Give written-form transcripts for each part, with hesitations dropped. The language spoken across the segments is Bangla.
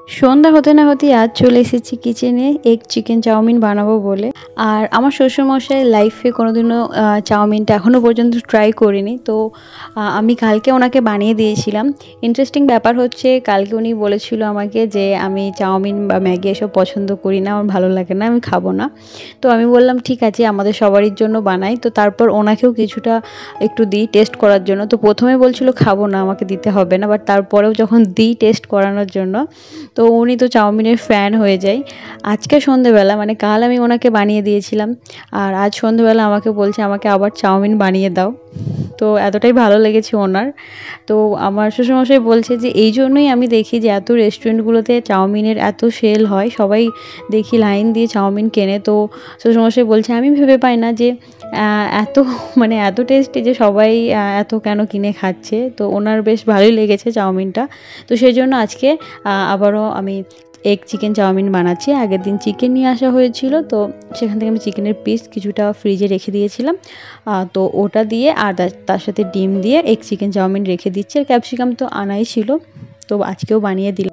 সন্ধ্যা হতে না হতেই আজ চলে এসেছি কিচেনে এগ চিকেন চাউমিন বানাবো বলে। আর আমার শ্বশুরমশাই লাইফে কোনোদিনও চাউমিনটা এখনও পর্যন্ত ট্রাই করিনি। তো আমি কালকে ওনাকে বানিয়ে দিয়েছিলাম। ইন্টারেস্টিং ব্যাপার হচ্ছে, কালকে উনি বলেছিল আমাকে যে আমি চাউমিন বা ম্যাগি এসব পছন্দ করি না, আমার ভালো লাগে না, আমি খাবো না। তো আমি বললাম ঠিক আছে, আমাদের সবারই জন্য বানাই। তো তারপর ওনাকেও কিছুটা একটু দিই টেস্ট করার জন্য। তো প্রথমে বলছিল খাবো না, আমাকে দিতে হবে না, বাট তারপরেও যখন দিই টেস্ট করানোর জন্য, তো উনি তো চাউমিনের ফ্যান হয়ে যায়। আজকে সন্ধেবেলা, মানে কাল আমি ওনাকে বানিয়ে দিয়েছিলাম, আর আজ সন্ধেবেলা আমাকে বলছে আমাকে আবার চাউমিন বানিয়ে দাও। তো এতটাই ভালো লেগেছে ওনার। তো আমার শ্বশুরমশাই বলছে যে এই জন্যই আমি দেখি যে এত রেস্টুরেন্টগুলোতে চাউমিনের এত সেল হয়, সবাই দেখি লাইন দিয়ে চাউমিন কেনে। তো শ্বশুরমশাই বলছে আমি ভেবে পাই না যে এত মানে এত টেস্টি যে সবাই এত কেন কিনে খাচ্ছে। তো ওনার বেশ ভালোই লেগেছে চাউমিনটা। তো সেই জন্য আজকে আবারও আমি এগ চিকেন চাউমিন বানাচ্ছি। আগের দিন চিকেন নিয়ে আসা হয়েছিল, তো সেখান থেকে আমি চিকেনের পিস কিছুটা ফ্রিজে রেখে দিয়েছিলাম। তো ওটা দিয়ে আর তার সাথে ডিম দিয়ে এগ চিকেন চাউমিন রেখে দিচ্ছি। আর ক্যাপসিকাম তো আনাই ছিল, তো আজকেও বানিয়ে দিলাম।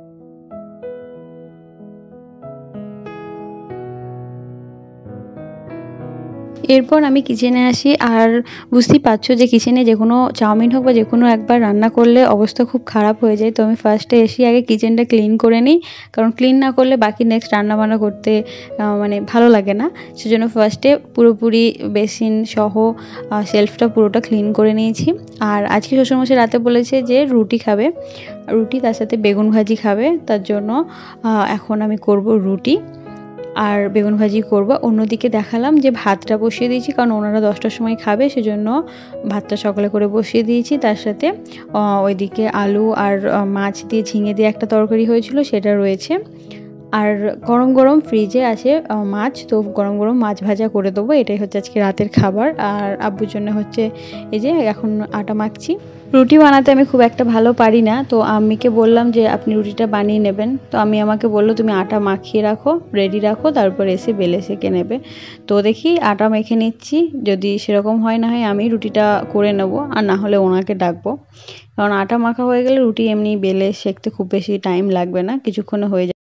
এরপর আমি কিচেনে আসি, আর বুঝতেই পারছো যে কিচেনে যে কোনো চাউমিন হোক বা যে কোনো একবার রান্না করলে অবস্থা খুব খারাপ হয়ে যায়। তো আমি ফার্স্টে এসে আগে কিচেনটা ক্লিন করে নিই, কারণ ক্লিন না করলে বাকি নেক্সট রান্নাবান্না করতে মানে ভালো লাগে না। সেজন্য ফার্স্টে পুরোপুরি বেসিন সহ শেলফটা পুরোটা ক্লিন করে নিয়েছি। আর আজকে শ্বশুরমশাই রাতে বলেছে যে রুটি খাবে, রুটি তার সাথে বেগুন ভাজি খাবে। তার জন্য এখন আমি করব রুটি আর বেগুন ভাজি করব। অন্যদিকে দেখালাম যে ভাতটা বসিয়ে দিয়েছি, কারণ ওনারা 10টার সময় খাবে, সেজন্য ভাতটা সকালে করে বসিয়ে দিয়েছি। তার সাথে ওইদিকে আলু আর মাছ দিয়ে ঝিঙে দিয়ে একটা তরকারি হয়েছিল, সেটা রয়েছে। আর গরম গরম ফ্রিজে আছে মাছ, তো গরম গরম মাছ ভাজা করে দেবো। এটাই হচ্ছে আজকে রাতের খাবার। আর আব্বুর জন্য হচ্ছে এই যে এখন আটা মাখছি। রুটি বানাতে আমি খুব একটা ভালো পারি না, তো আম্মিকে বললাম যে আপনি রুটিটা বানিয়ে নেবেন। তো আমি আমাকে বললো তুমি আটা মাখিয়ে রাখো, রেডি রাখো, তারপর এসে বেলে সেঁকে নেবে। তো দেখি আটা মেখে নিচ্ছি, যদি সেরকম হয় না হয় আমি রুটিটা করে নেব, আর না হলে ওনাকে ডাকবো। কারণ আটা মাখা হয়ে গেলে রুটি এমনি বেলে সেঁকতে খুব বেশি টাইম লাগবে না, কিছুক্ষণে হয়ে যাবে।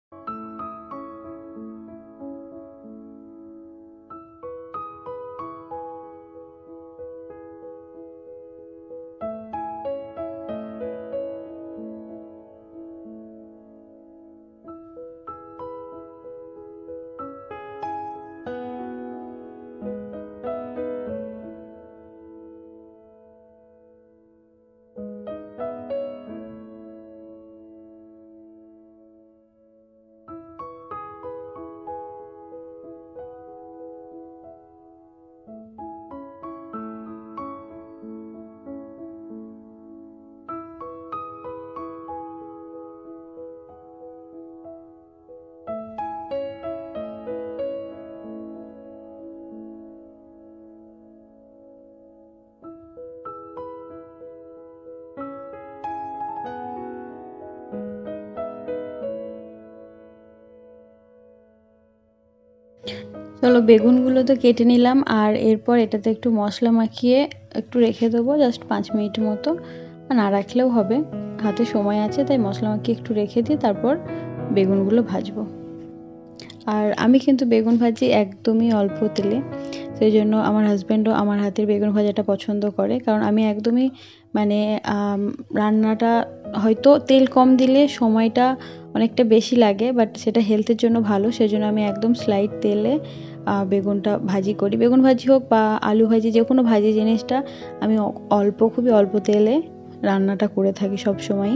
চলো বেগুনগুলো তো কেটে নিলাম, আর এরপর এটাতে একটু মশলা মাখিয়ে একটু রেখে দেবো, জাস্ট 5 মিনিট মতো। না রাখলেও হবে, হাতে সময় আছে, তাই মশলা মাখিয়ে একটু রেখে দিয়ে তারপর বেগুনগুলো ভাজবো। আর আমি কিন্তু বেগুন ভাজি একদমই অল্প তেলে, সেই জন্য আমার হাজব্যান্ডও আমার হাতের বেগুন ভাজাটা পছন্দ করে। কারণ আমি একদমই মানে রান্নাটা হয়তো তেল কম দিলে সময়টা অনেকটা বেশি লাগে, বাট সেটা হেলথের জন্য ভালো, সেজন্য আমি একদম স্লাইট তেলে বেগুনটা ভাজি করি। বেগুন ভাজি হোক বা আলু ভাজি, যে কোনো ভাজি জিনিসটা আমি অল্প, খুবই অল্প তেলে রান্নাটা করে থাকি সব সময়ই।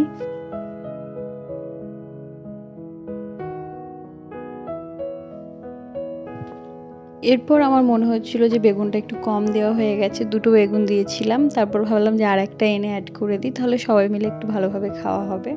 এরপর আমার মনে হচ্ছিল যে বেগুনটা একটু কম দেওয়া হয়ে গেছে, দুটো বেগুন দিয়েছিলাম। তারপর ভাবলাম যে আর একটা এনে অ্যাড করে দিই, তাহলে সবাই মিলে একটু ভালোভাবে খাওয়া হবে।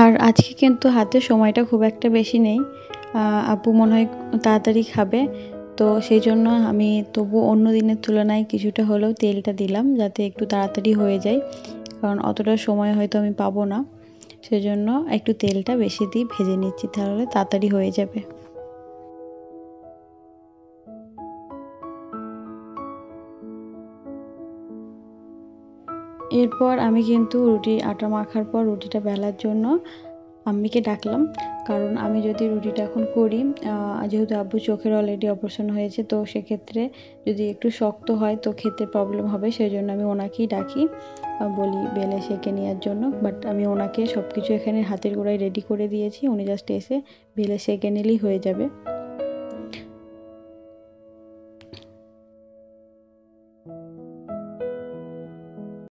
আর আজকে কিন্তু হাতে সময়টা খুব একটা বেশি নেই। আব্বু মনে হয় তাড়াতাড়ি খাবে, তো সেই জন্য আমি তবু অন্য দিনের তুলনায় কিছুটা হলেও তেলটা দিলাম যাতে একটু তাড়াতাড়ি হয়ে যায়, কারণ অতটা সময় হয়তো আমি পাবো না। সেজন্য একটু তেলটা বেশি দিয়ে ভেজে নিচ্ছি, তাহলে তাড়াতাড়ি হয়ে যাবে। এরপর আমি কিন্তু আটা মাখার পর রুটিটা বেলার জন্য আম্মিকে ডাকলাম, কারণ আমি যদি রুটিটা এখন করি, যেহেতু আব্বু চোখের অলরেডি অপারেশন হয়েছে, তো সেক্ষেত্রে যদি একটু শক্ত হয় তো খেতে প্রবলেম হবে। সেই জন্য আমি ওনাকেই ডাকি, বলি বেলে সেঁকে নেওয়ার জন্য। বাট আমি ওনাকে সব কিছু এখানে হাতের গোড়ায় রেডি করে দিয়েছি, উনি জাস্ট এসে বেলে সেঁকে নিলেই হয়ে যাবে।